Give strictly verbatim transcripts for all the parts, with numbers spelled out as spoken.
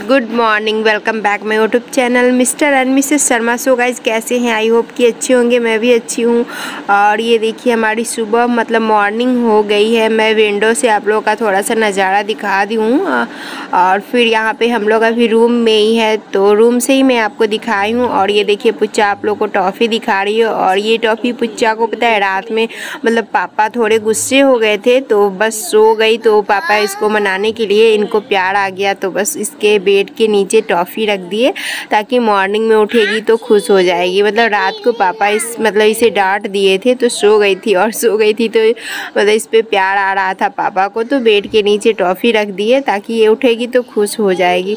Good morning, welcome back my YouTube channel mister and missus Sharma. So guys कैसे हैं? I hope कि अच्छे होंगे। मैं भी अच्छी हूँ। और ये देखिए हमारी सुबह मतलब मॉर्निंग हो गई है। मैं विंडो से आप लोगों का थोड़ा सा नज़ारा दिखा दी हूँ। और फिर यहाँ पे हम लोग अभी रूम में ही है, तो रूम से ही मैं आपको दिखाई हूँ। और ये देखिए पुच्चा आप लोग को टॉफ़ी दिखा रही है। और ये टॉफ़ी पुच्चा को पता है रात में मतलब पापा थोड़े गुस्से हो गए थे, तो बस सो गई। तो पापा इसको मनाने के लिए इनको प्यार आ गया, तो बस इसके बेड के नीचे टॉफ़ी रख दिए ताकि मॉर्निंग में उठेगी तो खुश हो जाएगी। मतलब रात को पापा इस मतलब इसे डांट दिए थे तो सो गई थी, और सो गई थी तो मतलब इस पे प्यार आ रहा था पापा को, तो बेड के नीचे टॉफ़ी रख दिए ताकि ये उठेगी तो खुश हो जाएगी।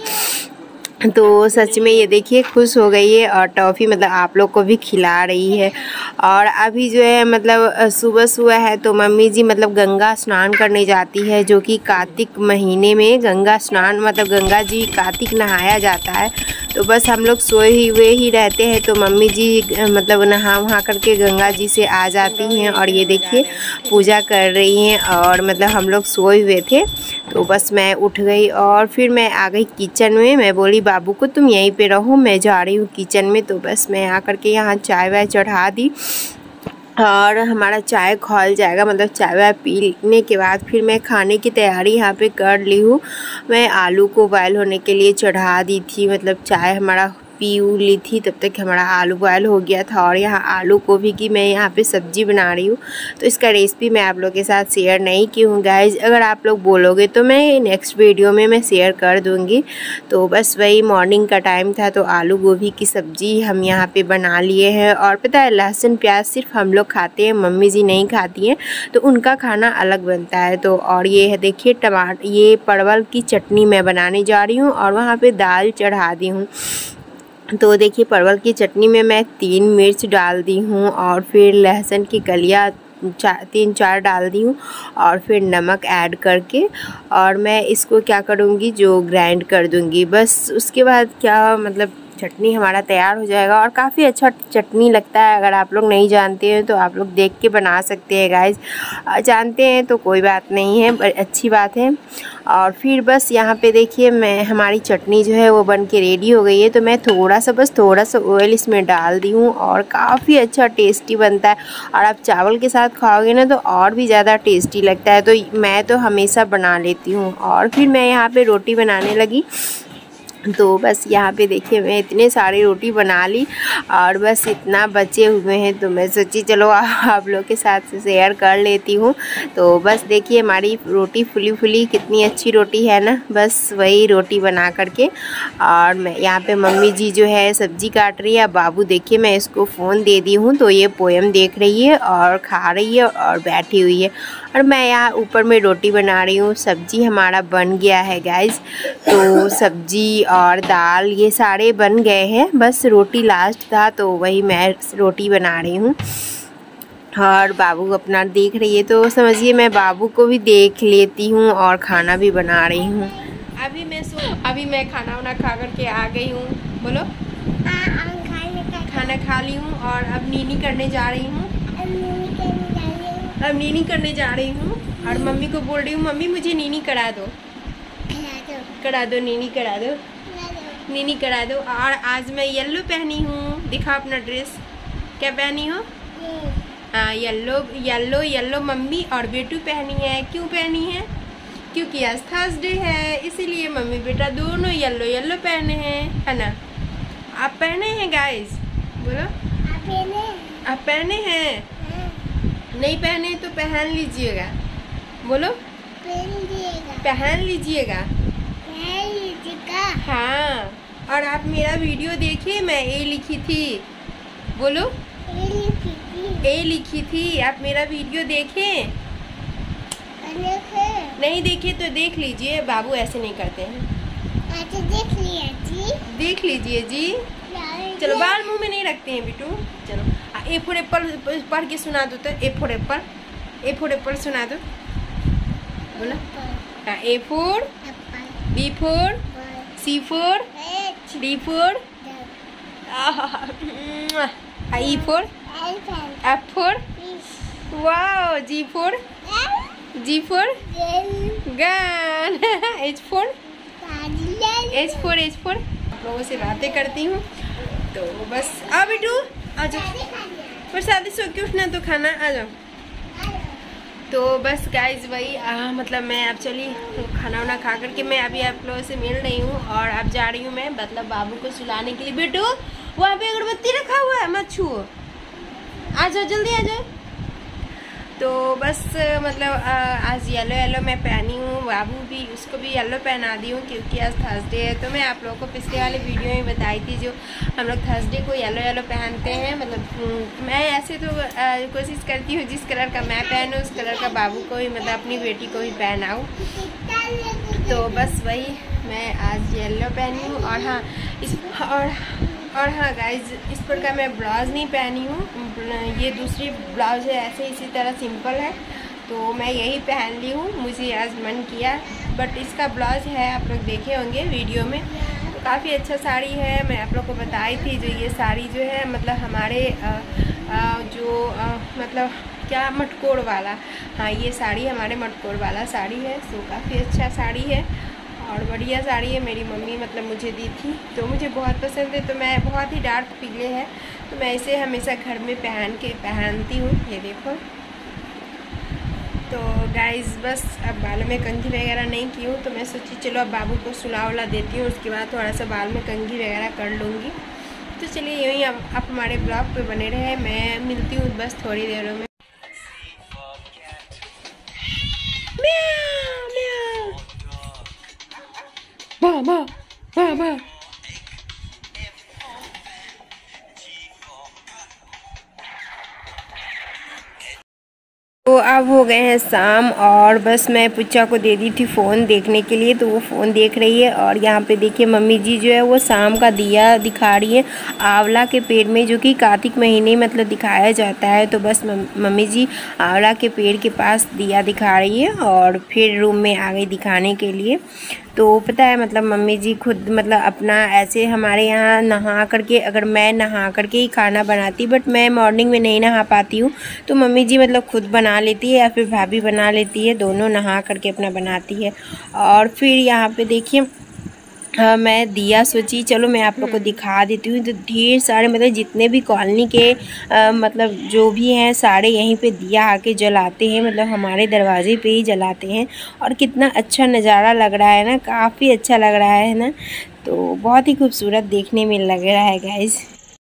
तो सच में ये देखिए खुश हो गई है और टॉफ़ी मतलब आप लोग को भी खिला रही है। और अभी जो है मतलब सुबह सुबह है तो मम्मी जी मतलब गंगा स्नान करने जाती है, जो कि कार्तिक महीने में गंगा स्नान मतलब गंगा जी कार्तिक नहाया जाता है। तो बस हम लोग सोए हुए ही रहते हैं, तो मम्मी जी मतलब नहा वहा करके गंगा जी से आ जाती हैं। और ये देखिए पूजा कर रही हैं। और मतलब हम लोग सोए हुए थे तो बस मैं उठ गई और फिर मैं आ गई किचन में। मैं बोली बाबू को तुम यहीं पे रहो, मैं जा रही हूँ किचन में। तो बस मैं आकर के यहाँ चाय वाय चढ़ा दी और हमारा चाय खौल जाएगा। मतलब चाय वाय पीने के बाद फिर मैं खाने की तैयारी यहाँ पे कर ली हूँ। मैं आलू को बॉयल होने के लिए चढ़ा दी थी, मतलब चाय हमारा पी ली थी, तब तक हमारा आलू बॉयल हो गया था। और यहाँ आलू गोभी की मैं यहाँ पे सब्ज़ी बना रही हूँ, तो इसका रेसिपी मैं आप लोगों के साथ शेयर नहीं की हूँ गाइज। अगर आप लोग बोलोगे तो मैं नेक्स्ट वीडियो में मैं शेयर कर दूँगी। तो बस वही मॉर्निंग का टाइम था, तो आलू गोभी की सब्ज़ी हम यहाँ पे बना लिए हैं। और पता है लहसुन प्याज सिर्फ हम लोग खाते हैं, मम्मी जी नहीं खाती हैं, तो उनका खाना अलग बनता है। तो और ये है देखिए टमाटर, ये परवल की चटनी मैं बनाने जा रही हूँ और वहाँ पे दाल चढ़ा दी हूँ। तो देखिए परवल की चटनी में मैं तीन मिर्च डाल दी हूँ और फिर लहसुन की कलियाँ चार तीन चार डाल दी हूँ और फिर नमक ऐड करके और मैं इसको क्या करूँगी जो ग्राइंड कर दूँगी। बस उसके बाद क्या मतलब चटनी हमारा तैयार हो जाएगा। और काफ़ी अच्छा चटनी लगता है। अगर आप लोग नहीं जानते हैं तो आप लोग देख के बना सकते हैं गाइज, जानते हैं तो कोई बात नहीं है, अच्छी बात है। और फिर बस यहाँ पे देखिए मैं हमारी चटनी जो है वो बन के रेडी हो गई है। तो मैं थोड़ा सा बस थोड़ा सा ऑयल इसमें डाल दी हूँ और काफ़ी अच्छा टेस्टी बनता है। और आप चावल के साथ खाओगे ना तो और भी ज़्यादा टेस्टी लगता है। तो मैं तो हमेशा बना लेती हूँ। और फिर मैं यहाँ पे रोटी बनाने लगी। तो बस यहाँ पे देखिए मैं इतने सारी रोटी बना ली और बस इतना बचे हुए हैं, तो मैं सोची चलो आप लोग के साथ शेयर कर लेती हूँ। तो बस देखिए हमारी रोटी फुली फुली कितनी अच्छी रोटी है ना। बस वही रोटी बना करके और मैं यहाँ पे मम्मी जी जो है सब्ज़ी काट रही है। बाबू देखिए मैं इसको फ़ोन दे दी हूँ, तो ये पोएम देख रही है और खा रही है और बैठी हुई है। और मैं यहाँ ऊपर में रोटी बना रही हूँ। सब्ज़ी हमारा बन गया है गाइज। तो सब्ज़ी और दाल ये सारे बन गए हैं, बस रोटी लास्ट था, तो वही मैं रोटी बना रही हूँ। और बाबू अपना देख रही है, तो समझिए मैं बाबू को भी देख लेती हूँ और खाना भी बना रही हूँ। अभी मैं सो अभी मैं खाना वाना खा करके आ गई हूँ। बोलो खाना खा ली हूँ और अब नीनी करने जा रही हूँ। अब नीनी करने जा रही हूँ और मम्मी को बोल रही हूँ मम्मी मुझे नीनी करा दो, करा दो नीनी करा दो, नीनी करा दो। और आज मैं येलो पहनी हूँ, दिखा अपना ड्रेस क्या पहनी हो। हाँ येलो येलो येलो मम्मी और बेटू पहनी है। क्यों पहनी है? क्योंकि आज थर्सडे है, इसीलिए मम्मी बेटा दोनों येलो येलो पहने हैं, है ना। आप पहने हैं गाइस? बोलो आप पहने हैं? नहीं पहने तो पहन लीजिएगा। बोलो पहन लीजिएगा। हाँ। और आप मेरा वीडियो देखिए, मैं ए लिखी थी। बोलो ए लिखी थी, ए लिखी थी। आप मेरा वीडियो देखें? नहीं देखे तो देख लीजिए, बाबू ऐसे नहीं करते हैं। अच्छा देख लिया जी, देख लीजिए जी। चलो बाल मुंह में नहीं रखते हैं बिटू। चलो ए फोर एप्पल पढ़ के सुना दो। तो A for apple, A for apple सुना दो। बोला A for, B for, C for, D for, E for, F for, wow, G for, G for gun, H for edge for edge for आप लोगों से बातें करती हूँ। तो बस आ बेटू आ जाओ, पर शादी सो के उठना तो खाना आ जाओ। तो बस गाइज वही आ, मतलब मैं अब चली खाना वाना खा करके मैं अभी आप लोगों से मिल रही हूँ और अब जा रही हूँ मैं मतलब बाबू को सुलाने के लिए। बेटू वहाँ पे अगरबत्ती रखा हुआ है, मत छुओ, आ जाओ जल्दी आ जाओ। तो बस मतलब आ, आज येलो येलो मैं पहनी हूँ, बाबू भी उसको भी येलो पहना दी हूँ क्योंकि आज थर्सडे है। तो मैं आप लोगों को पिछले वाले वीडियो में बताई थी जो हम लोग थर्सडे को येलो येलो पहनते हैं। मतलब मैं ऐसे तो आ, कोशिश करती हूँ जिस कलर का मैं पहनूँ उस कलर का बाबू को ही मतलब अपनी बेटी को भी पहनाऊँ। तो बस वही मैं आज येलो पहनी हूँ। और हाँ इस और और हाँ गाइज इस प्रकार मैं ब्लाउज़ नहीं पहनी हूँ, ये दूसरी ब्लाउज़ है ऐसे इसी तरह सिंपल है तो मैं यही पहन ली हूँ, मुझे आज मन किया। बट इसका ब्लाउज़ है आप लोग देखे होंगे वीडियो में, तो काफ़ी अच्छा साड़ी है। मैं आप लोग को बताई थी जो ये साड़ी जो है मतलब हमारे आ, आ, जो आ, मतलब क्या मटकोर वाला, हाँ ये साड़ी हमारे मटकोर वाला साड़ी है। सो काफ़ी अच्छा साड़ी है और बढ़िया साड़ी है, मेरी मम्मी मतलब मुझे दी थी तो मुझे बहुत पसंद है। तो मैं बहुत ही डार्क पीले है तो मैं इसे हमेशा घर में पहन के पहनती हूँ, ये देखो। तो गाइज़ बस अब बालों में कंघी वगैरह नहीं की हूँ तो मैं सोची चलो अब बाबू को सुला उला देती हूँ, उसके बाद थोड़ा सा बाल में कंघी वगैरह कर लूँगी। तो चलिए यहीं अब आप हमारे ब्लॉग पे बने रहे, मैं मिलती हूँ बस थोड़ी देरों में। मामा मामा तो अब हो गए हैं शाम और बस मैं पुच्चा को दे दी थी फ़ोन देखने के लिए तो वो फ़ोन देख रही है। और यहाँ पे देखिए मम्मी जी जो है वो शाम का दिया दिखा रही है आंवला के पेड़ में, जो कि कार्तिक महीने मतलब दिखाया जाता है। तो बस मम्मी जी आंवला के पेड़ के पास दिया दिखा रही है और फिर रूम में आ गई दिखाने के लिए। तो पता है मतलब मम्मी जी खुद मतलब अपना ऐसे हमारे यहाँ नहा करके, अगर मैं नहा करके ही खाना बनाती बट मैं मॉर्निंग में नहीं नहा पाती हूँ तो मम्मी जी मतलब खुद बना लेती है या फिर भाभी बना लेती है, दोनों नहा करके अपना बनाती है। और फिर यहाँ पे देखिए हाँ मैं दिया सोची चलो मैं आप लोग को दिखा देती हूँ। तो ढेर सारे मतलब जितने भी कॉलोनी के आ, मतलब जो भी हैं सारे यहीं पे दिया आके जलाते हैं, मतलब हमारे दरवाजे पे ही जलाते हैं। और कितना अच्छा नज़ारा लग रहा है ना, काफ़ी अच्छा लग रहा है ना, तो बहुत ही खूबसूरत देखने में लग रहा है गाइज़।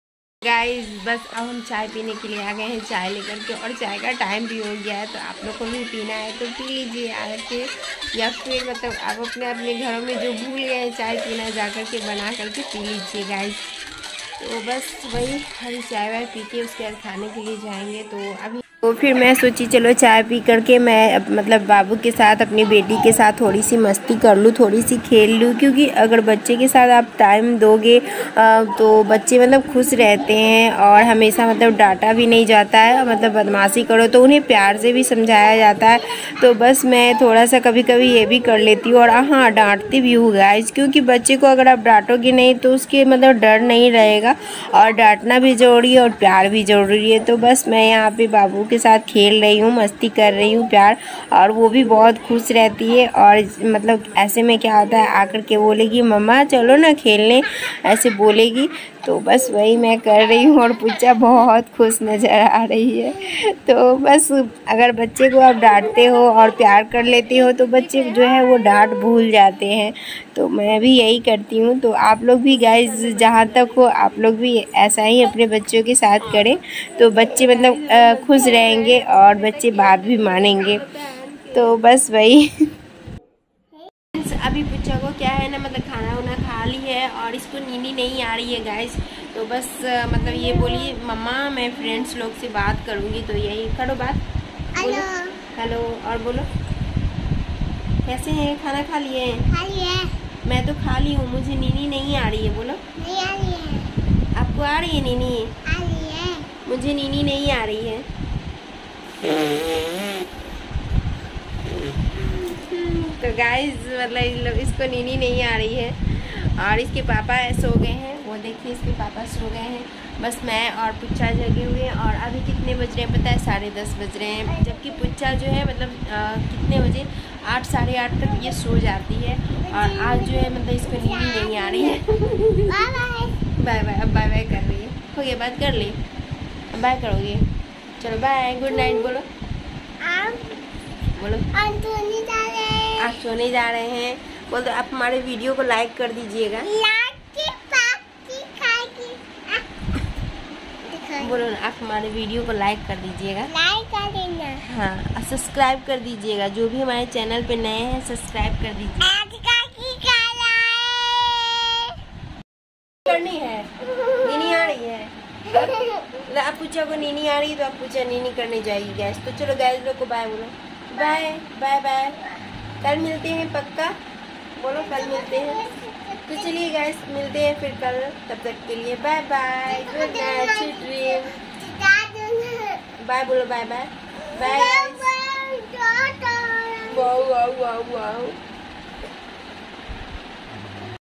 गाइस बस अब हम चाय पीने के लिए आ गए हैं चाय लेकर के, और चाय का टाइम भी हो गया है तो आप लोग को भी पीना है तो पी लीजिए आके, या फिर मतलब आप अपने अपने घरों में जो भूल गए हैं चाय पीना जा कर के बना करके पी लीजिए गाइस। तो बस वही हरी चाय वाय पी के उसके बाद खाने के लिए जाएंगे। तो अभी तो फिर मैं सोची चलो चाय पी करके मैं मतलब बाबू के साथ अपनी बेटी के साथ थोड़ी सी मस्ती कर लूँ, थोड़ी सी खेल लूँ, क्योंकि अगर बच्चे के साथ आप टाइम दोगे तो बच्चे मतलब खुश रहते हैं और हमेशा मतलब डांटा भी नहीं जाता है, मतलब बदमाशी करो तो उन्हें प्यार से भी समझाया जाता है। तो बस मैं थोड़ा सा कभी कभी ये भी कर लेती हूँ और हाँ डांटती भी हूँ गाइस, क्योंकि बच्चे को अगर आप डांटोगे नहीं तो उसके मतलब डर नहीं रहेगा, और डांटना भी ज़रूरी है और प्यार भी ज़रूरी है। तो बस मैं यहाँ पे बाबू के साथ खेल रही हूँ, मस्ती कर रही हूँ प्यार, और वो भी बहुत खुश रहती है। और मतलब ऐसे में क्या होता है आकर के बोलेगी मम्मा चलो ना खेलने, ऐसे बोलेगी। तो बस वही मैं कर रही हूँ और पुच्चा बहुत खुश नज़र आ रही है। तो बस अगर बच्चे को आप डांटते हो और प्यार कर लेते हो तो बच्चे जो है वो डांट भूल जाते हैं। तो मैं भी यही करती हूँ। तो आप लोग भी गाइस जहाँ तक हो आप लोग भी ऐसा ही अपने बच्चों के साथ करें तो बच्चे मतलब खुश रहेंगे और बच्चे बात भी मानेंगे। तो बस वही अभी पुच्चा को क्या है ना मतलब खाना वाना खा ली है और इसको नींद नहीं आ रही है गाइस। तो बस मतलब ये बोली मम्मा मैं फ्रेंड्स लोग से बात करूँगी, तो यही करो बात, बोलो हेलो और बोलो कैसे हैं, खाना खा लिए हैं? खा लिए। मैं तो खा ली हूँ, मुझे नीनी नहीं आ रही है, बोलो नहीं आ रही है। आपको आ रही है नीनी? आ रही है। मुझे नीनी नहीं आ रही है। तो गाइस मतलब इसको नीनी नहीं आ रही है और इसके पापा सो गए हैं, वो देखिए इसके पापा सो गए हैं, बस मैं और पुच्चा जगे हुए हैं। और अभी कितने बज रहे हैं पता है? साढ़े दस बज रहे हैं, जबकि पुच्चा जो है मतलब आ, कितने बजे आठ साढ़े आठ तक ये सो जाती है। और आज जो है मतलब इसको नींद नहीं आ रही है। Bye bye. अब बाय बाय कर रही है। हो गया, बात कर ली, अब बाय करोगे। चलो बाय, गुड नाइट बोलो। बोलो आप सोने जा रहे हैं। बोल दो आप हमारे वीडियो को लाइक कर दीजिएगा। बोलो ना, आप हमारे वीडियो को लाइक कर दीजिएगा। लाइक कर देना। हाँ, और सब्सक्राइब कर दीजिएगा। जो भी हमारे चैनल पे नए हैं सब्सक्राइब कर दीजिए। करनी है, नीनी आ रही है। आप पूछा को नीनी आ रही है तो आप पूछा नीनी करने जाएगी गैस। तो चलो गैस लोग को बाय बोलो। Bye bye bye. कल मिलते हैं पक्का, बोलो कल मिलते हैं। तो चलिए गाइस मिलते हैं फिर कल, तब तक के लिए bye bye, good night, sweet dream. Bye बोलो, bye bye bye. Wow wow wow wow.